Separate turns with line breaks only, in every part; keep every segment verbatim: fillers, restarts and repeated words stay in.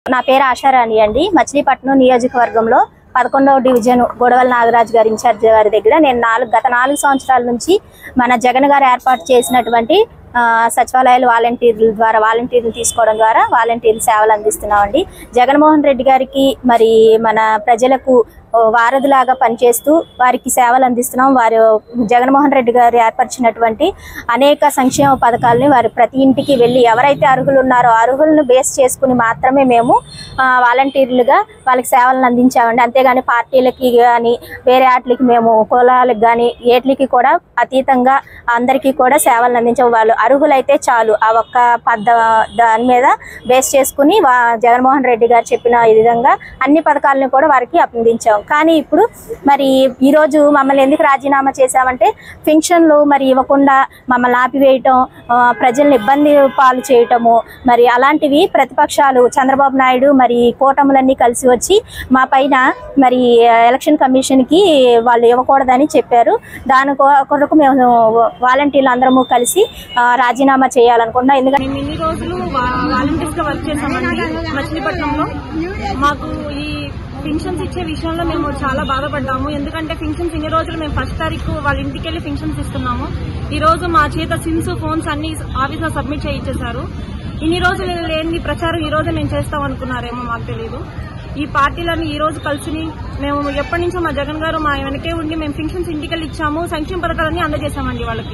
నా పేరు ఆశారాణి అండి. మచిలీపట్నం నియోజకవర్గంలో పదకొండవ డివిజన్ గొడవల నాగరాజు గారి ఇన్ఛార్జ్ గారి దగ్గర నేను నాలుగు గత నాలుగు సంవత్సరాల నుంచి మన జగన్ గారు ఏర్పాటు చేసినటువంటి సచివాలయాలు వాలంటీర్ల ద్వారా వాలంటీర్లు తీసుకోవడం ద్వారా వాలంటీర్లు సేవలు అందిస్తున్నామండి. జగన్మోహన్ రెడ్డి గారికి మరి మన ప్రజలకు వారధిలాగా పనిచేస్తూ వారికి సేవలు అందిస్తున్నాం. వారు జగన్మోహన్ రెడ్డి గారు ఏర్పరిచినటువంటి అనేక సంక్షేమ పథకాలని వారు ప్రతి ఇంటికి వెళ్ళి ఎవరైతే అర్హులు ఉన్నారో అర్హులను బేస్ చేసుకుని మాత్రమే మేము వాలంటీర్లుగా వాళ్ళకి సేవలను అందించామండి. అంతేగాని పార్టీలకి కానీ వేరే వాటికి మేము కులాలకు కానీ ఏట్లకి కూడా అతీతంగా అందరికీ కూడా సేవలను అందించాము. వాళ్ళు అర్హులైతే చాలు ఆ ఒక్క పద్ధ దాని మీద బేస్ చేసుకుని జగన్మోహన్ రెడ్డి గారు చెప్పిన ఈ విధంగా అన్ని పథకాలను కూడా వారికి అందించాము. కానీ ఇప్పుడు మరి ఈరోజు మమ్మల్ని ఎందుకు రాజీనామా చేశామంటే పెన్షన్లు మరి ఇవ్వకుండా మమ్మల్ని ఆపివేయటం, ప్రజల్ని ఇబ్బంది పాలు చేయటము, మరి అలాంటివి ప్రతిపక్షాలు చంద్రబాబు నాయుడు మరి కూటములన్నీ కలిసి వచ్చి మా పైన మరి ఎలక్షన్ కమిషన్కి వాళ్ళు ఇవ్వకూడదని చెప్పారు. దాని కొరకు మేము వాలంటీర్లు అందరము కలిసి రాజీనామా చేయాలనుకున్నాం. ఎందుకంటే
మేము ఇన్ని రోజులు వాలంటీర్స్ గా వర్క్ చేసామండి మచిలీపట్నంలో. మాకు ఈ పెన్షన్స్ ఇచ్చే విషయంలో మేము చాలా బాధపడ్డాము. ఎందుకంటే పెన్షన్స్ ఇన్ని రోజులు మేము ఫస్ట్ తారీఖు వాళ్ళ ఇంటికి వెళ్లి పెన్షన్స్ ఇస్తున్నాము. ఈ రోజు మా చేత సిమ్స్ ఫోన్స్ అన్ని ఆఫీస్ లో సబ్మిట్ చేయించేశారు. ఇన్ని రోజులు లేని ప్రచారం ఈ రోజు మేము చేస్తాం అనుకున్నారేమో మాకు తెలియదు. ఈ పార్టీలను ఈ రోజు కలిసి మేము ఎప్పటి నుంచో మా జగన్ గారు మా వెనకే ఉండి మేము పెన్షన్స్ ఇంటికి వెళ్ళి ఇచ్చాము, సంక్షేమ పథకాలన్నీ అందజేశామండి వాళ్ళకి.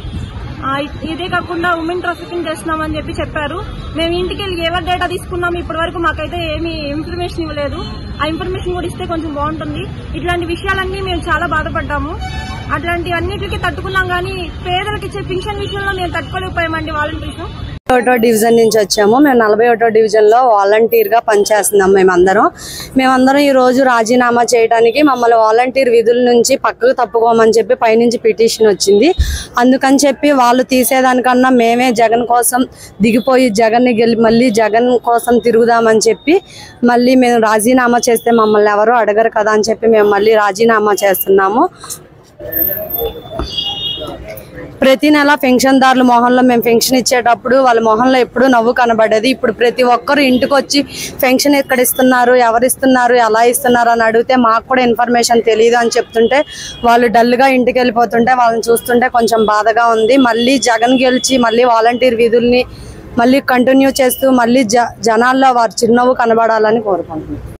ఇదే కాకుండా ఉమెన్ ట్రాఫికింగ్ చేస్తున్నామని చెప్పి చెప్పారు. మేము ఇంటికి వెళ్ళి ఎవరి డేటా తీసుకున్నాము ఇప్పటి వరకు మాకైతే ఏమీ ఇన్ఫర్మేషన్ ఇవ్వలేదు. ఆ ఇన్ఫర్మేషన్ కూడా ఇస్తే కొంచెం బాగుంటుంది. ఇట్లాంటి విషయాలన్నీ మేము చాలా బాధపడ్డాము. అట్లాంటి అన్నిటికీ తట్టుకున్నాం, కానీ పేదలకు ఇచ్చే పెన్షన్ విషయంలో మేము తట్టుకోలేకపోయామండి. వాలంటీర్స్
ఒకటో డివిజన్ నుంచి వచ్చాము. మేము నలభై ఒకటో డివిజన్ లో వాలంటీర్ గా పనిచేస్తున్నాం. మేమందరం మేమందరం ఈ రోజు రాజీనామా చేయడానికి మమ్మల్ని వాలంటీర్ విధుల నుంచి పక్కకు తప్పుకోమని చెప్పి పైనుంచి పిటిషన్ వచ్చింది. అందుకని చెప్పి వాళ్ళు తీసేదానికన్నా మేమే జగన్ కోసం దిగిపోయి జగన్ ని గెలి మళ్ళీ జగన్ కోసం తిరుగుదామని చెప్పి మళ్ళీ మేము రాజీనామా చేస్తే మమ్మల్ని ఎవరు అడగరు కదా అని చెప్పి మేము మళ్ళీ రాజీనామా చేస్తున్నాము. ప్రతి నెల పెన్షన్దారుల మొహంలో మేము పెన్షన్ ఇచ్చేటప్పుడు వాళ్ళ మొహంలో ఎప్పుడు నవ్వు కనబడేది. ఇప్పుడు ప్రతి ఒక్కరు ఇంటికి వచ్చి పెన్షన్ ఎక్కడ ఇస్తున్నారు, ఎవరు ఇస్తున్నారు, ఎలా ఇస్తున్నారు అని అడిగితే మాకు కూడా ఇన్ఫర్మేషన్ తెలియదు అని చెప్తుంటే వాళ్ళు డల్గా ఇంటికి వెళ్ళిపోతుంటే వాళ్ళని చూస్తుంటే కొంచెం బాధగా ఉంది. మళ్ళీ జగన్ గెలిచి మళ్ళీ వాలంటీర్ విధుల్ని మళ్ళీ కంటిన్యూ చేస్తూ మళ్ళీ జ జనాల్లో వారి చిరునవ్వు కనబడాలని కోరుకుంటున్నాం.